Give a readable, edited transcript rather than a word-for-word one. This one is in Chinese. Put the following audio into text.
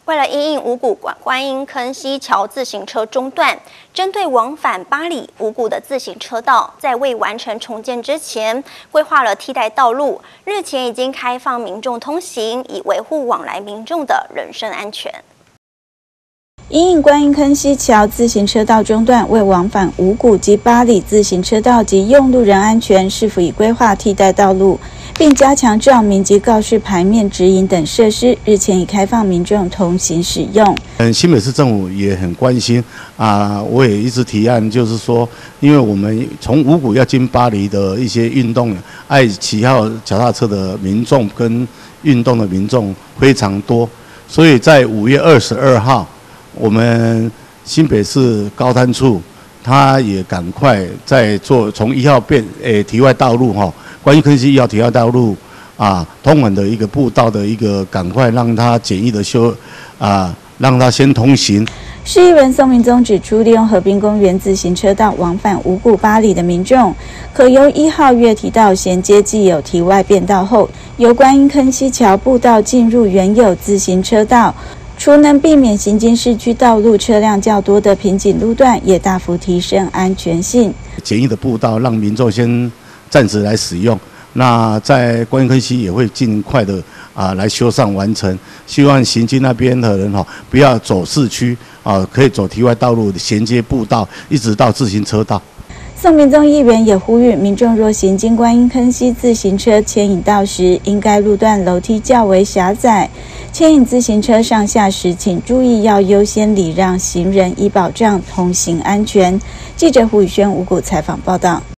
为了因应五股观音坑溪桥自行车中断，针对往返八里五股的自行车道，在未完成重建之前，规划了替代道路，日前已经开放民众通行，以维护往来民众的人身安全。 因应观音坑溪桥自行车道中断，为往返五股及八里自行车道及用路人安全，是否已规划替代道路，并加强照明及告示牌面指引等设施，日前已开放民众通行使用。 新北市政府也很关心我也一直提案，就是说，因为我们从五股要经八里的一些运动，爱骑脚踏车的民众跟运动的民众非常多，所以在5月22号。我们新北市高滩处，他也赶快在做从1号堤外道路观音坑溪1号堤外道路通往的一个步道的一个赶快让它简易的让它先通行。 市议员宋明宗指出，利用河滨公园自行车道往返五股八里的民众，可由1号月堤道衔接既有堤外便道后，由观音坑溪桥步道进入原有自行车道。除能避免行经市区道路车辆较多的瓶颈路段，也大幅提升安全性。 简易的步道让民众先暂时来使用，那在观音坑溪也会尽快的来修缮完成。希望行经那边的人不要走市区可以走堤外道路衔接步道，一直到自行车道。 宋明宗议员也呼吁民众若行经观音坑溪自行车牵引道时，应该路段楼梯较为狭窄，牵引自行车上下时，请注意要优先礼让行人，以保障通行安全。记者胡宇轩五股采访报道。